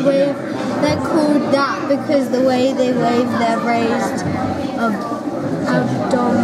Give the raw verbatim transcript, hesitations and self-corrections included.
wave, they're called that because the way they wave their raised ab abdomen.